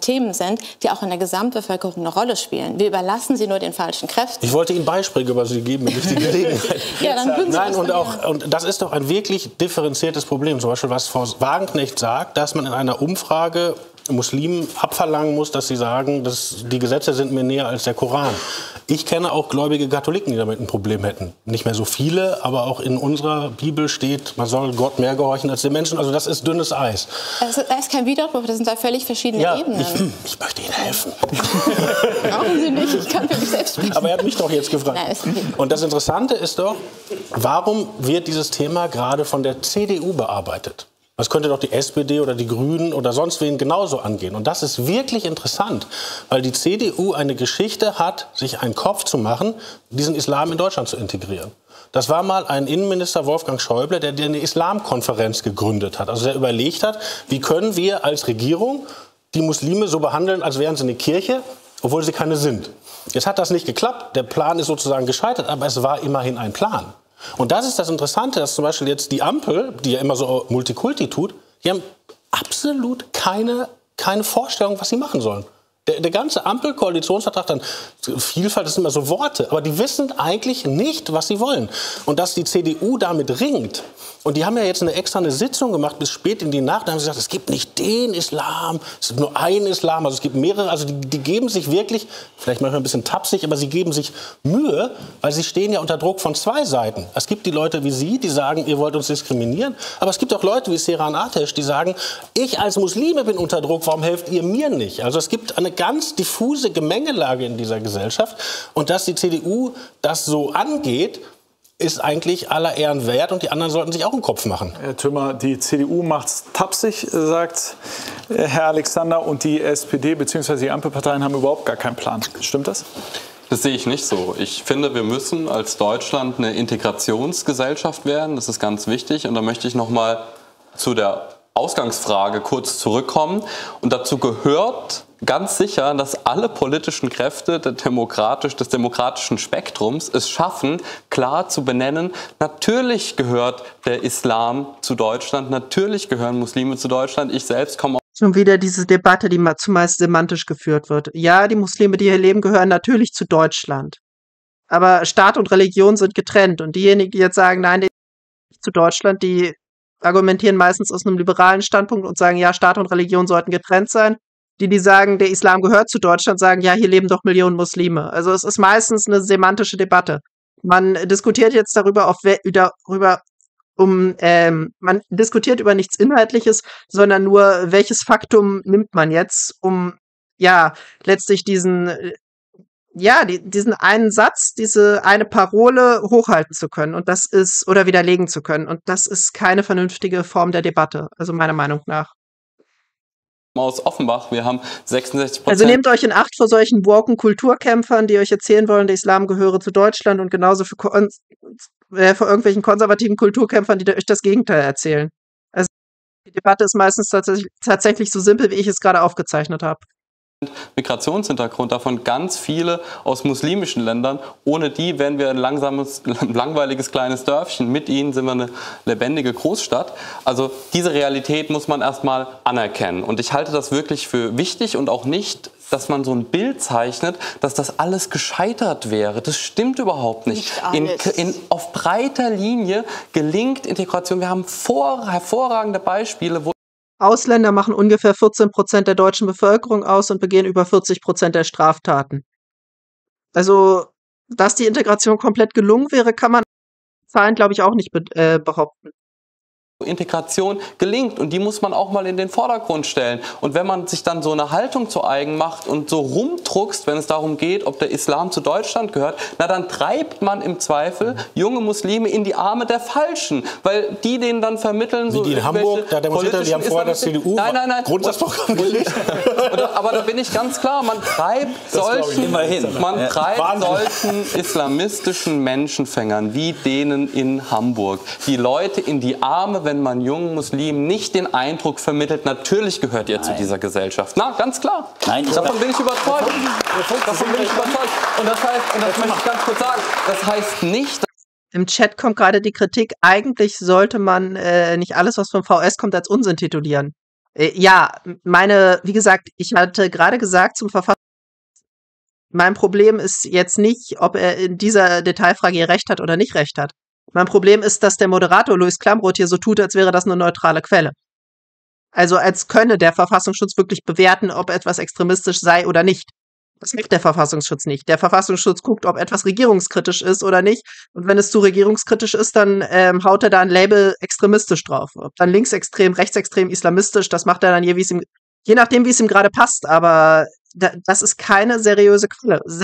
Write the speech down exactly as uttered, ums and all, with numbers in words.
Themen sind, die auch in der Gesamtbevölkerung eine Rolle spielen. Wir überlassen sie nur den falschen Kräften. Ich wollte Ihnen Beispiele, aber Sie geben mir nicht die Gelegenheit. Ja, dann können Sie Nein, das und, auch, und das ist doch ein wirklich differenziertes Problem. Zum Beispiel, was Frau Wagenknecht sagt, dass man in einer Umfrage Muslimen abverlangen muss, dass sie sagen, dass die Gesetze sind mir näher als der Koran. Ich kenne auch gläubige Katholiken, die damit ein Problem hätten. Nicht mehr so viele, aber auch in unserer Bibel steht, man soll Gott mehr gehorchen als den Menschen. Also das ist dünnes Eis. Also, da ist kein Widerspruch, das sind zwei völlig verschiedene ja, Ebenen. Ich, ich möchte Ihnen helfen. Brauchen Sie nicht, ich kann für mich selbst sprechen. Aber er hat mich doch jetzt gefragt. Nein, ist okay. Und das Interessante ist doch, warum wird dieses Thema gerade von der C D U bearbeitet? Das könnte doch die S P D oder die Grünen oder sonst wen genauso angehen. Und das ist wirklich interessant, weil die C D U eine Geschichte hat, sich einen Kopf zu machen, diesen Islam in Deutschland zu integrieren. Das war mal ein Innenminister, Wolfgang Schäuble, der eine Islamkonferenz gegründet hat. Also der überlegt hat, wie können wir als Regierung die Muslime so behandeln, als wären sie eine Kirche, obwohl sie keine sind. Jetzt hat das nicht geklappt, der Plan ist sozusagen gescheitert, aber es war immerhin ein Plan. Und das ist das Interessante, dass zum Beispiel jetzt die Ampel, die ja immer so Multikulti tut, die haben absolut keine, keine Vorstellung, was sie machen sollen. Der, der ganze Ampel-Koalitionsvertrag, dann Vielfalt, das sind immer so Worte, aber die wissen eigentlich nicht, was sie wollen. Und dass die C D U damit ringt, und die haben ja jetzt eine extra eine Sitzung gemacht bis spät in die Nacht, da haben sie gesagt, es gibt nicht den Islam, es gibt nur einen Islam, also es gibt mehrere, also die, die geben sich wirklich, vielleicht manchmal ein bisschen tapsig, aber sie geben sich Mühe, weil sie stehen ja unter Druck von zwei Seiten. Es gibt die Leute wie Sie, die sagen, ihr wollt uns diskriminieren, aber es gibt auch Leute wie Seyran Atesh, die sagen, ich als Muslime bin unter Druck, warum helft ihr mir nicht? Also es gibt eine ganz diffuse Gemengelage in dieser Gesellschaft, und dass die C D U das so angeht, ist eigentlich aller Ehren wert, und die anderen sollten sich auch einen Kopf machen. Herr Thümmer, die C D U macht's tapsig, sagt Herr Alexander, und die S P D bzw. die Ampelparteien haben überhaupt gar keinen Plan. Stimmt das? Das sehe ich nicht so. Ich finde, wir müssen als Deutschland eine Integrationsgesellschaft werden. Das ist ganz wichtig. Und da möchte ich noch mal zu der Ausgangsfrage kurz zurückkommen. Und dazu gehört ganz sicher, dass alle politischen Kräfte der demokratisch, des demokratischen Spektrums es schaffen, klar zu benennen, natürlich gehört der Islam zu Deutschland, natürlich gehören Muslime zu Deutschland. Ich selbst komme Schon wieder diese Debatte, die zumeist semantisch geführt wird. Ja, die Muslime, die hier leben, gehören natürlich zu Deutschland. Aber Staat und Religion sind getrennt. Und diejenigen, die jetzt sagen, nein, die nicht zu Deutschland, die argumentieren meistens aus einem liberalen Standpunkt und sagen, ja, Staat und Religion sollten getrennt sein. Die, die sagen, der Islam gehört zu Deutschland, sagen, ja, hier leben doch Millionen Muslime. Also es ist meistens eine semantische Debatte. Man diskutiert jetzt darüber, auf darüber um, ähm, man diskutiert über nichts Inhaltliches, sondern nur, welches Faktum nimmt man jetzt, um, ja, letztlich diesen, ja, die, diesen einen Satz, diese eine Parole hochhalten zu können. Und das ist, oder widerlegen zu können. Und das ist keine vernünftige Form der Debatte, also meiner Meinung nach. Aus Offenbach. Wir haben sechsundsechzig Prozent. Also nehmt euch in Acht vor solchen woken Kulturkämpfern, die euch erzählen wollen, der Islam gehöre zu Deutschland, und genauso für, äh, vor irgendwelchen konservativen Kulturkämpfern, die euch das Gegenteil erzählen. Also die Debatte ist meistens tatsächlich, tatsächlich so simpel, wie ich es gerade aufgezeichnet habe. Migrationshintergrund, davon ganz viele aus muslimischen Ländern. Ohne die wären wir ein langsames, langweiliges kleines Dörfchen. Mit ihnen sind wir eine lebendige Großstadt. Also diese Realität muss man erstmal anerkennen. Und ich halte das wirklich für wichtig, und auch nicht, dass man so ein Bild zeichnet, dass das alles gescheitert wäre. Das stimmt überhaupt nicht. nicht in, in, auf breiter Linie gelingt Integration. Wir haben vor, hervorragende Beispiele, wo Ausländer machen ungefähr vierzehn Prozent der deutschen Bevölkerung aus und begehen über vierzig Prozent der Straftaten. Also, dass die Integration komplett gelungen wäre, kann man Zahlen, glaube ich, auch nicht be äh, behaupten. Integration gelingt, und die muss man auch mal in den Vordergrund stellen. Und wenn man sich dann so eine Haltung zu eigen macht und so rumdruckst, wenn es darum geht, ob der Islam zu Deutschland gehört, na dann treibt man im Zweifel junge Muslime in die Arme der Falschen, weil die denen dann vermitteln, so wie die in Hamburg, da demonstriert, die haben vorher das C D U nein, nein, nein. Grundsatzprogramm gelegt. Aber da bin ich ganz klar, man treibt das solchen, man ja. treibt solchen islamistischen Menschenfängern wie denen in Hamburg die Leute in die Arme, wenn man jungen Muslimen nicht den Eindruck vermittelt, natürlich gehört ihr Nein. zu dieser Gesellschaft. Na, ganz klar. Nein, davon bin ich überzeugt. Davon bin ich überzeugt. Und das heißt, und das möchte ich ganz kurz sagen, das heißt nicht, im Chat kommt gerade die Kritik, eigentlich sollte man äh, nicht alles, was vom V S kommt, als Unsinn titulieren. Äh, ja, meine, wie gesagt, ich hatte gerade gesagt zum Verfassungsschutz, mein Problem ist jetzt nicht, ob er in dieser Detailfrage hier recht hat oder nicht recht hat. Mein Problem ist, dass der Moderator Louis Klamroth hier so tut, als wäre das eine neutrale Quelle. Also als könne der Verfassungsschutz wirklich bewerten, ob etwas extremistisch sei oder nicht. Das macht der Verfassungsschutz nicht. Der Verfassungsschutz guckt, ob etwas regierungskritisch ist oder nicht. Und wenn es zu regierungskritisch ist, dann ähm, haut er da ein Label extremistisch drauf. Ob dann linksextrem, rechtsextrem, islamistisch, das macht er dann je, wie es ihm, je nachdem, wie es ihm gerade passt. Aber da, das ist keine seriöse Quelle.